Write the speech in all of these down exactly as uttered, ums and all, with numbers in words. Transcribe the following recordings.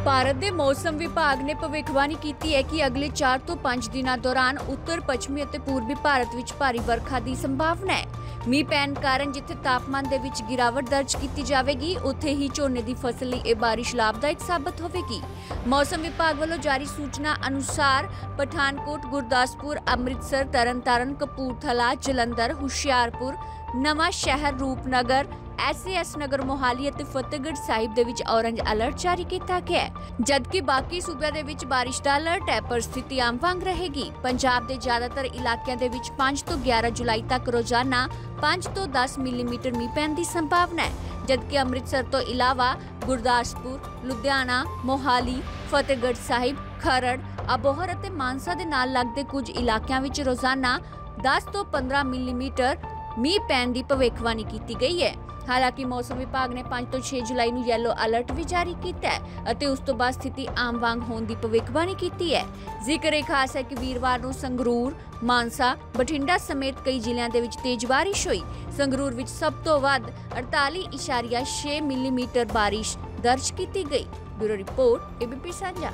ਭਾਰਤ ਦੇ ਮੌਸਮ ਵਿਭਾਗ ਨੇ ਭਵਿੱਖਬਾਣੀ ਕੀਤੀ ਹੈ ਕਿ ਅਗਲੇ ਚਾਰ ਤੋਂ ਪੰਜ ਦਿਨਾਂ ਦੌਰਾਨ ਉੱਤਰ ਪੱਛਮੀ ਅਤੇ ਪੂਰਬੀ ਭਾਰਤ ਵਿੱਚ ਭਾਰੀ ਵਰਖਾ ਦੀ ਸੰਭਾਵਨਾ ਹੈ। ਮੀਂਹ ਪੈਣ ਕਾਰਨ ਜਿੱਥੇ ਤਾਪਮਾਨ ਦੇ ਵਿੱਚ ਗਿਰਾਵਟ ਦਰਜ ਕੀਤੀ ਜਾਵੇਗੀ, ਉੱਥੇ ਹੀ ਝੋਨੇ ਦੀ ਫਸਲ ਲਈ ਇਹ ਬਾਰਿਸ਼ ਲਾਭਦਾਇਕ ਸਾਬਤ ਹੋਵੇਗੀ। ਮੌਸਮ ਵਿਭਾਗ ਵੱਲੋਂ ਜਾਰੀ ਸੂਚਨਾ ਅਨੁਸਾਰ Pathankot, Gurdaspur, Amritsar, Tarn Taran, Kapurthala, Jalandhar, Hoshiarpur, Nawan Shahr, Rupnagar, S A S Nagar, Mohali ਅਤੇ ਫਤਿਹਗੜ੍ਹ ਸਾਹਿਬ ਦੇ ਵਿੱਚ ਔਰੰਜ ਅਲਰਟ ਜਾਰੀ ਕੀਤਾ ਗਿਆ ਹੈ, ਜਦਕਿ ਬਾਕੀ ਸੂਬਿਆਂ ਦੇ ਵਿੱਚ ਬਾਰਿਸ਼ ਦਾ ਅਲਰਟ ਹੈ, ਪਰ ਸਥਿਤੀ ਆਮ ਵਾਂਗ ਰਹੇਗੀ। ਪੰਜਾਬ ਦੇ ਜ਼ਿਆਦਾਤਰ ਇਲਾਕਿਆਂ ਦੇ ਵਿੱਚ ਪੰਜ ਤੋਂ ਗਿਆਰਾਂ ਜੁਲਾਈ ਤੱਕ ਰੋਜ਼ਾਨਾ ਪੰਜ ਤੋਂ ਦਸ ਮਿਲੀਮੀਟਰ ਮੀਂਹ ਪੈਣ ਦੀ ਸੰਭਾਵਨਾ ਹੈ, ਜਦਕਿ ਅੰਮ੍ਰਿਤਸਰ ਤੋਂ ਇਲਾਵਾ ਗੁਰਦਾਸਪੁਰ, ਲੁਧਿਆਣਾ, ਮੋਹਾਲੀ, ਫਤਿਹਗੜ੍ਹ ਸਾਹਿਬ, ਖਰੜ, ਅਬੋਹਰ ਅਤੇ ਮਾਨਸਾ ਦੇ ਨਾਲ ਲੱਗਦੇ ਕੁਝ ਇਲਾਕਿਆਂ ਵਿੱਚ ਰੋਜ਼ਾਨਾ ਦਸ ਤੋਂ ਪੰਦਰਾਂ ਮਿਲੀਮੀਟਰ ਮੀਂਹ ਪੈਣ ਦੀ ਭਵਿੱਖਬਾਣੀ ਕੀਤੀ ਗਈ ਹੈ। ਹਾਲਾਂਕਿ ਮੌਸਮ ਵਿਭਾਗ ਨੇ ਪੰਜ ਤੋਂ ਛੇ ਜੁਲਾਈ ਨੂੰ ਯੈਲੋ ਅਲਰਟ ਵੀ ਜਾਰੀ ਕੀਤਾ ਹੈ ਅਤੇ ਉਸ ਤੋਂ ਬਾਅਦ ਸਥਿਤੀ ਆਮ ਵਾਂਗ ਹੋਣ ਦੀ ਭਵਿੱਖਬਾਣੀ ਕੀਤੀ ਹੈ। ਜ਼ਿਕਰ ਇਹ ਖਾਸ ਹੈ ਕਿ ਵੀਰਵਾਰ ਨੂੰ ਸੰਗਰੂਰ, ਮਾਨਸਾ, ਬਠਿੰਡਾ ਸਮੇਤ ਕਈ ਜ਼ਿਲ੍ਹਿਆਂ ਦੇ ਵਿੱਚ ਤੇਜ਼ ਬਾਰਿਸ਼ ਹੋਈ। ਸੰਗਰੂਰ ਵਿੱਚ ਸਭ ਤੋਂ ਵੱਧ ਅੜਤਾਲੀ ਇਸ਼ਾਰੀਆ ਛੇ ਮਿਲੀਮੀਟਰ ਬਾਰਿਸ਼ ਦਰਜ ਕੀਤੀ ਗਈ। Bureau report, A B P Sanjha.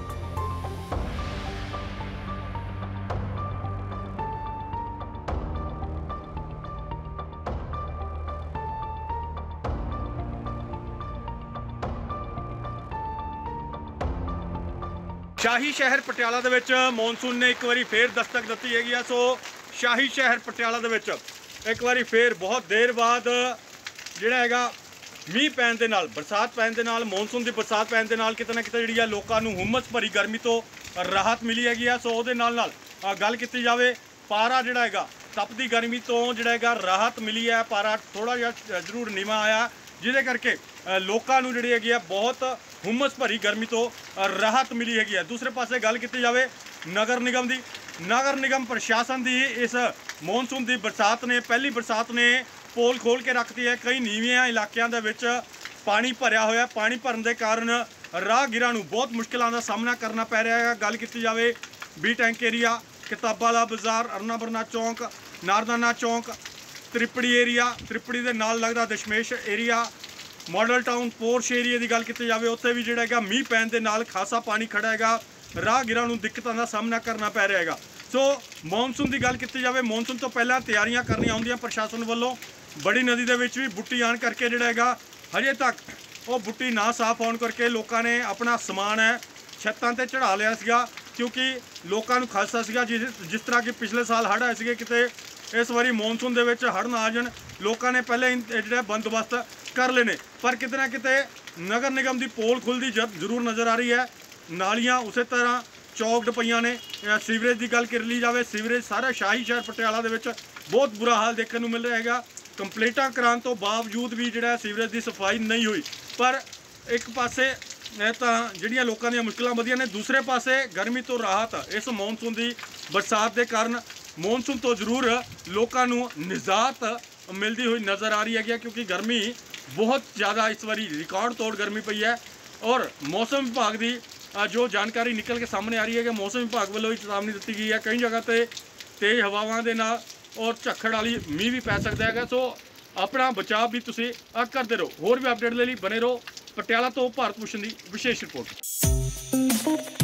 शाही शहर पटियाला दे विच मॉनसून ने एक बारी फिर दस्तक दी हैगी है। सो शाही शहर पटियाला दे विच एक बारी फिर बहुत देर बाद जिहड़ा हैगा मीह पैण दे नाल, बरसात पैण दे नाल, मॉनसून की बरसात पैण दे नाल किते ना किते जिहड़ी लोकां नूं हुम्मस भरी गर्मी तो राहत मिली हैगी है। सो उहदे नाल नाल गल कीती जावे पारा जिहड़ा हैगा तपदी गर्मी तो जिहड़ा हैगा राहत मिली है। पारा थोड़ा जिहा जरूर नीवा आया, जिहदे करके लोकां नूं जिहड़ी हैगी है बहुत हुम्मस भरी गर्मी तो राहत मिली हैगी है। दूसरे पासे गल की जाए नगर निगम की, नगर निगम प्रशासन की इस मॉनसून की बरसात ने, पहली बरसात ने पोल खोल के रखती है। कई नीवियां इलाकों के विच पानी भरिया होया, पानी भरन के कारण राहगीरां नूं बहुत मुश्किलों का सामना करना पै रहा है। गल की जाए बी टैंक एरिया, किताबाला बाजार, अरना बरना चौंक, नारदाना चौंक, त्रिपड़ी एरिया, त्रिपड़ी के नाल लगता Dashmesh area, model town, posh area की गल की जाए उत्थे भी जिहड़ा हैगा मीह पैण दे नाल खासा पानी खड़ा हैगा, राहगीरां नूं दिक्कतां दा सामना करना पै रहा हैगा। सो मॉनसून की गल की जाए, मॉनसून तो पहलां तैयारियां करनियां होंदियां प्रशासन वालों। बड़ी नदी दे विच भी बुट्टी आण करके जिहड़ा हैगा हजे तक वो बुट्टी ना साफ होण करके लोकां ने अपना समान है छत्तां ते चढ़ा लिया सीगा, क्योंकि लोकां नूं खासा सीगा जिस जिस तरह कि पिछले साल हड़ आए सीगे, किते इस बारी मॉनसून दे विच हड़ ना आ जाण, लोकां ने पहले जिहड़ा बंदोबस्त कर लेने। पर किते ना किते नगर निगम की पोल खुलती जरूर नज़र आ रही है। नालियां उस तरह चौकड पईयां ने। सीवरेज की गल कर ली जाए, सीवरेज सारा शाही शहर पटियाला दे विच बहुत बुरा हाल देखने को मिल रहा है। कंप्लेंटां कराने तो बावजूद भी जिहड़ा सीवरेज की सफाई नहीं हुई। पर एक पासे तो जिहड़ियां लोकां दीयां मुश्किलां वधियां ने, दूसरे पासे गर्मी तो राहत इस मॉनसून की बरसात के कारण मॉनसून तो जरूर लोकां नूं निजात मिलती हुई नज़र आ रही है, क्योंकि गर्मी बहुत ज़्यादा इस बारी रिकॉर्ड तोड़ गर्मी पई है। और मौसम विभाग की जो जानकारी निकल के सामने आ रही है कि मौसम विभाग वालों चेतावनी दी गई है, कई जगह पर तेज़ हवावां दे नाल और झक्खड़ वाली मीह भी पै सकता है। सो अपना बचाव भी तुसीं करते रहो। होर भी अपडेट ले लिए बने रहो। पटियाला तो भारत भूषण की विशेष रिपोर्ट।